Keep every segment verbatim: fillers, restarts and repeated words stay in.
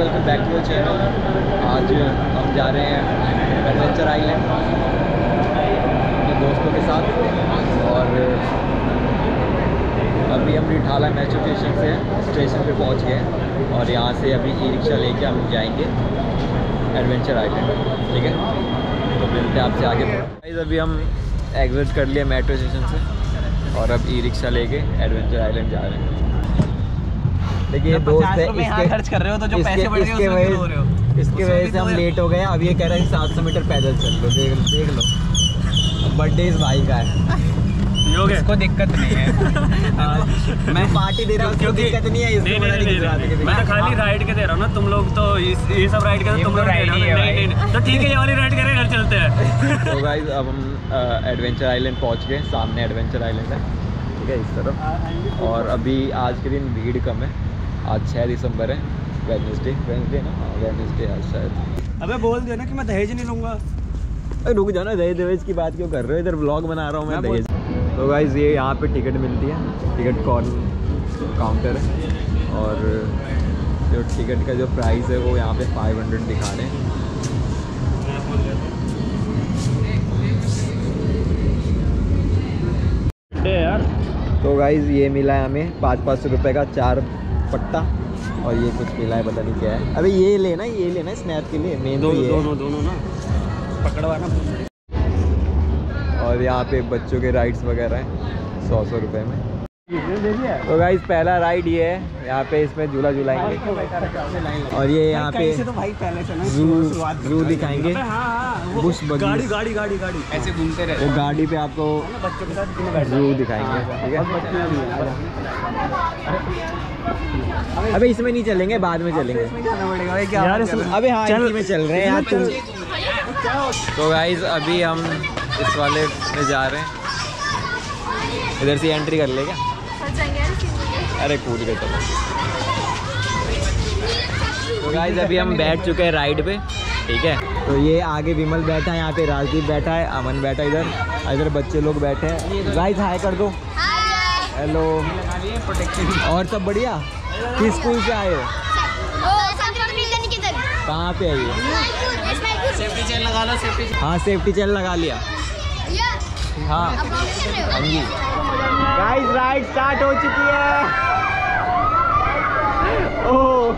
Welcome back to the channel. आज हम जा रहे हैं एडवेंचर आइलैंड अपने दोस्तों के साथ, और अभी हम रिठाला मेट्रो स्टेशन से स्टेशन पे पहुंच गए हैं और यहाँ से अभी ई रिक्शा लेके हम जाएंगे एडवेंचर आइलैंड। ठीक है, तो मिलते हैं आपसे आगे। थोड़ा अभी हम एग्जिट कर लिया मेट्रो स्टेशन से और अब ई रिक्शा लेके एडवेंचर आइलैंड जा रहे हैं। देखिए ये दोस्त है, इसके खर्च कर रहे हो तो जो पैसे बढ़ गए उसमें हो रहे हो, इसकी वजह से हम लेट हो गए। अब ये कह रहे हैं सात सौ मीटर पैदल चल लो। देख देख लो, बर्थडे इस भाई का है, इसको दिक्कत नहीं है। मैं पार्टी दे रहा हूँ, क्यों दिक्कत नहीं है इसको। मैं तो खाली राइड के दे रहा हूँ ना, तुम लोग तो ये सब राइड करते, तुम लोग राइड नहीं है तो ठीक है, ये वाली राइड करें, घर चलते हैं। तो गाइस अब हम एडवेंचर आइलैंड पहुँच गए, सामने एडवेंचर आइलैंड है, ठीक है, इस तरफ। और अभी आज के दिन भीड़ कम है, आज छः दिसंबर है, वेडनेसडे वेडनेसडे ना, हाँ वेडनेसडे आज शायद। अबे बोल दिया ना कि मैं दहेज नहीं लूँगा। अरे रुक जाओ ना, दहेज दहेज की बात क्यों कर रहे हो, इधर व्लॉग बना रहा हूँ मैं दहेज। तो गाइस ये यहाँ पे टिकट मिलती है, टिकट कॉर्न काउंटर है, और जो टिकट का जो प्राइस है वो यहाँ पे फाइव हंड्रेड दिखा रहे हैं। यार तो गाइस ये मिला है हमें पाँच पाँच सौ रुपये का चार पट्टा, और ये कुछ मिला है पता नहीं क्या है। अबे ये लेना ये लेना स्नैप के लिए मेन दो, तो ये दोनों दोनों ना पकड़वा ना। और यहाँ पे बच्चों के राइड्स वगैरह हैं सौ सौ रुपये में। तो गाइस पहला राइड ये है, यहाँ पे इसमें झूला झूलाएंगे, और ये यहाँ पे तो भाई पहले से ना जू दिखाएंगे, बुश गाड़ी गाड़ी गाड़ी गाड़ी ऐसे घूमते रहे। वो गाड़ी पे आपको बच्चों के साथ जू दिखाएंगे, ठीक है। अबे इसमें नहीं चलेंगे, बाद में चलेंगे यार। अबे हाँ चल में चल रहे हैं यार तुम। तो गाइस अभी हम इस वाले में जा रहे हैं, इधर से एंट्री कर ले क्या? अरे कूद के चलो। तो गाइस अभी हम बैठ चुके हैं राइड पे, ठीक है। तो ये आगे विमल बैठा है, यहाँ पे राजदीप बैठा है, अमन बैठा है इधर, इधर बच्चे लोग बैठे हैं। गाइस हाय कर दो, हेलो। और सब बढ़िया? किस स्कूल से आए हो? कहाँ पे आइए? सेफ्टी चेन लगा लो, सेफ्टी। हाँ सेफ्टी चेन लगा लिया। हाँ हाँ जी। गाइस राइड स्टार्ट हो चुकी है। ओह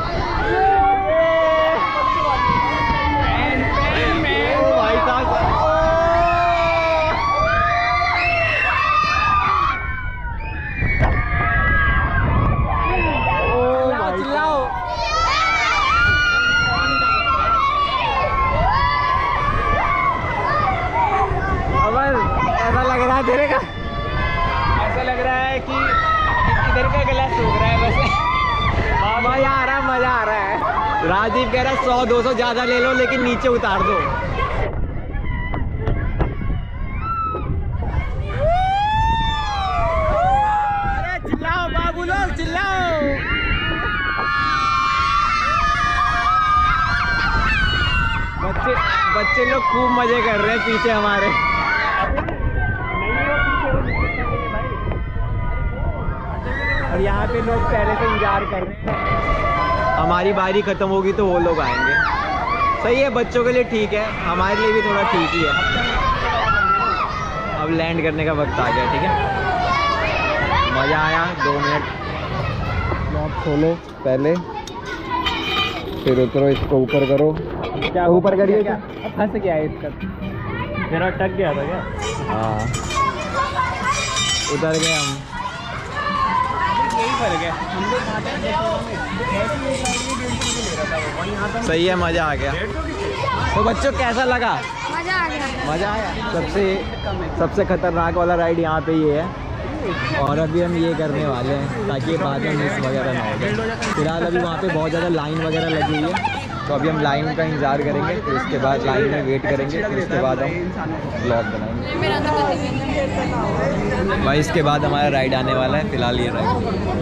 भाई साहब, चिल्लाओ। ऐसा लग रहा है तेरे का, ऐसा लग रहा है कि इधर का गला सूख रहा है बस। मजा आ रहा है, मजा आ रहा है। राजीव कह रहा है सौ दो सौ ज़्यादा ले लो लेकिन नीचे उतार दो। अरे चिल्लाओ बाबू लोग, चिल्लाओ। बच्चे बच्चे लोग खूब मजे कर रहे हैं पीछे हमारे। और यहाँ पे लोग पहले से इंतजार कर रहे हैं, हमारी बारी ख़त्म होगी तो वो लोग आएंगे। सही है, बच्चों के लिए ठीक है, हमारे लिए भी थोड़ा ठीक ही है। अब लैंड करने का वक्त आ गया, ठीक है। मज़ा आया। दो मिनट लॉक खोलो पहले, फिर उतरो, इसको ऊपर करो। क्या ऊपर करिए? क्या फंस गया है इसका, मेरा अटक गया था क्या? हाँ उतर गए हम। सही है, मज़ा आ गया। तो बच्चों कैसा लगा? मजा आ गया, मज़ा आया। सबसे सबसे खतरनाक वाला राइड यहाँ पे ये है, और अभी हम ये करने वाले हैं ताकि बाद में मिस वगैरह ना हो जाए। फिलहाल अभी वहाँ पे बहुत ज़्यादा लाइन वगैरह लगी हुई है, तो अभी हम लाइन का इंतज़ार करेंगे, फिर उसके बाद लाइन में वेट करेंगे, फिर उसके बाद हम ब्लॉग बनाएंगे। भाई इसके बाद हमारा राइड आने वाला है, फिलहाल ये राइड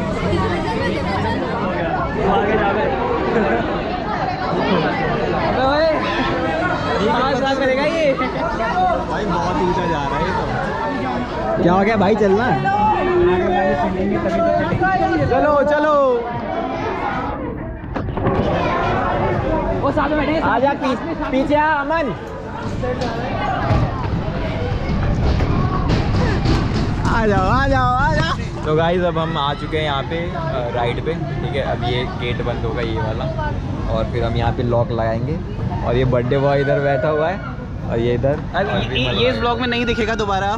करेगा ये। भाई बहुत ऊंचा जा रहा है ये तो। क्या हो गया भाई, चलना? चलो चलो। वो साथ में बैठे आ जा पीछे पीछे आ अमन। आ जाओ आ जाओ आ जाओ। तो गाइस अब हम आ चुके हैं यहाँ पे राइड पे, ठीक है। अब ये गेट बंद होगा ये वाला, और फिर हम यहाँ पे लॉक लगाएंगे। और ये बर्थडे बॉय इधर बैठा हुआ है, और ये इधर ये इस ब्लॉग में नहीं दिखेगा दोबारा।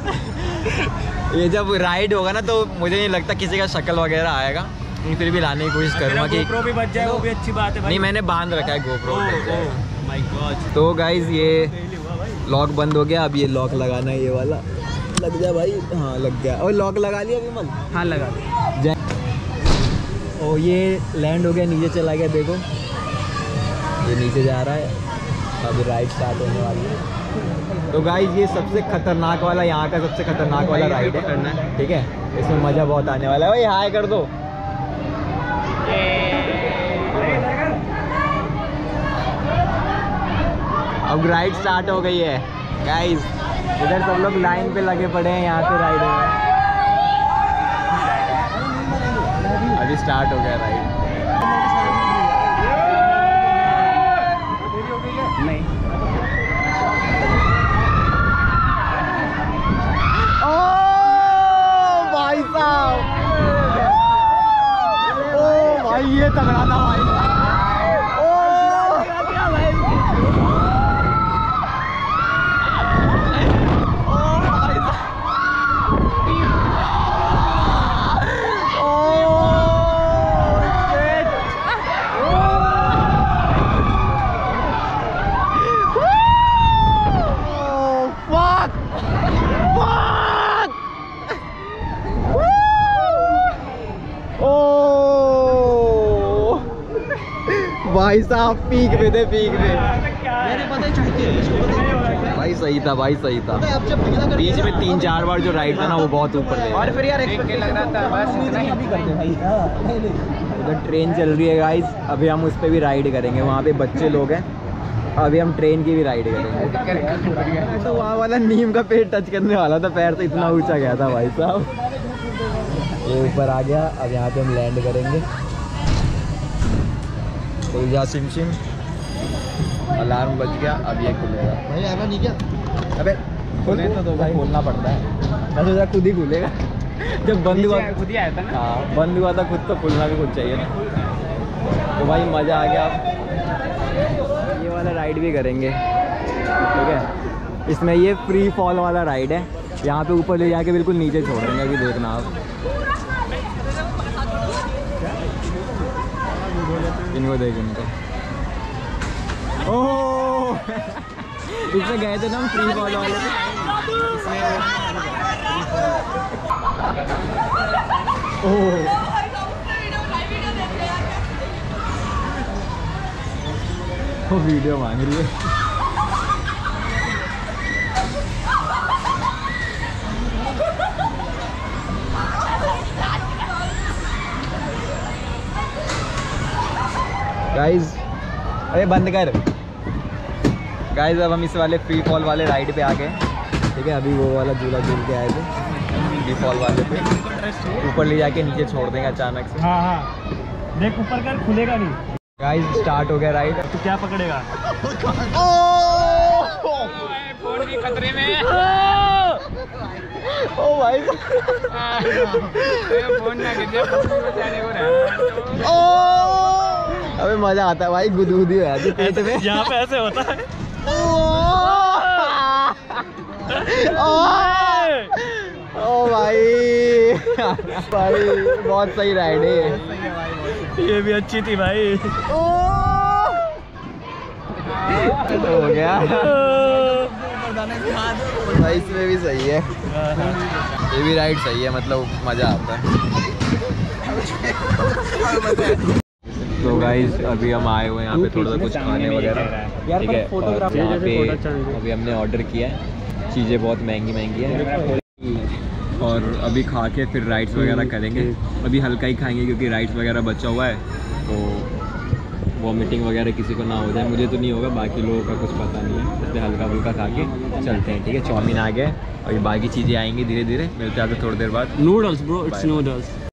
ये जब राइड होगा ना तो मुझे नहीं लगता किसी का शक्ल वगैरह आएगा, फिर भी लाने की कोशिश करूँगा कि GoPro भी बच जाए, वो भी अच्छी बात है भाई। नहीं, मैंने बांध रखा है गोप्रो। My god. तो गाइज ये लॉक बंद हो गया, अब ये लॉक लगाना है ये वाला। लग जा भाई। हाँ लग गया। और लॉक लगा लिया विमल? हाँ लगा दे। ओ ये लैंड हो गया, नीचे चला गया, देखो ये नीचे जा रहा है। अभी राइड स्टार्ट होने वाली है। तो गाइज ये सबसे खतरनाक वाला, यहाँ का सबसे खतरनाक वाला राइड है, करना है, ठीक है। इसमें मज़ा बहुत आने वाला है। भाई हाय कर दो। अब राइड स्टार्ट हो गई है गाइज। इधर सब लोग लाइन पे लगे पड़े हैं यहाँ पे राइड में। अभी स्टार्ट हो गया राइड। नहीं। ओ भाई साहब, ओ भाई ये तगड़ा था भाई। भाई साहब पीक पे थे, पीक पे। भाई सही था, भाई सही था। बीच में तीन चार बार जो राइड था ना वो बहुत ऊपर थे। और फिर यार लग रहा था बस इतना ही करते भाई। उधर ट्रेन चल रही है गाइस, अभी हम उस पर भी राइड करेंगे। वहाँ पे बच्चे लोग हैं, अभी हम ट्रेन की भी राइड करेंगे। तो वहाँ वाला नीम का पेड़ टच करने वाला था, पैर से इतना ऊंचा गया था भाई साहब। ये ऊपर आ गया, अब यहाँ पे हम लैंड करेंगे। तो जा सिम सिम, अलार्म बज गया, अब ये खुलेगा। भाई आना नहीं क्या? अबे खोले तो दो भाई, खोलना पड़ता है। मैं सोचा खुद ही खुलेगा। जब बंद हुआ खुद ही आया था ना। हाँ बंद हुआ था खुद, तो खुलना भी कुछ चाहिए ना। तो भाई मज़ा आ गया। ये वाला राइड भी करेंगे, ठीक है। इसमें ये फ्री फॉल वाला राइड है, यहाँ पे ऊपर ले जाके बिल्कुल नीचे छोड़ देंगे। अभी देखना आप, इनको देख इनको। ओह इसमें गए थे ना हम फ्री फॉल वाले में। ओह वो वीडियो मांग रही है। गाइज अरे बंद कर। गाइज अब हम इस वाले फ्री फॉल वाले राइड पे आ गए, ठीक है। अभी वो वाला झूला झूल के आए थे फ्री फॉल वाले पे, ऊपर ले जाके नीचे छोड़ देंगे अचानक से। हाँ हाँ देख ऊपर कर, खुलेगा नहीं। गाइज स्टार्ट हो गया राइड। तो क्या पकड़ेगा? फोन भी खतरे में। ओ भाई फोन ना गिर जाए, बचाने को रहा। अबे मजा आता है भाई, गुदगुदी हो जाती पेट में। यहाँ पे ऐसे होता है। ओ भाई भाई बहुत सही राइड है। ये भी अच्छी थी भाई। हो गया भाई, इसमें भी सही है। ये भी राइड सही है, मतलब मजा आता है। तो गाइस अभी हम आए हुए हैं यहाँ पे थोड़ा सा कुछ खाने वगैरह, ठीक है। और यहाँ पे अभी हमने ऑर्डर किया है, चीज़ें बहुत महंगी महंगी हैं। और अभी खा के फिर राइड्स वगैरह करेंगे। अभी हल्का ही खाएंगे क्योंकि राइड्स वगैरह बचा हुआ है, तो वॉमिटिंग वगैरह किसी को ना हो जाए। मुझे तो नहीं होगा, बाकी लोगों का कुछ पता नहीं है, इसलिए हल्का फुल्का खा के चलते हैं, ठीक है। चाउमीन आ गए और ये बाकी चीज़ें आएंगी धीरे धीरे। मिलते हैं आपसे थोड़ी देर बाद। Noodles bro, it's noodles.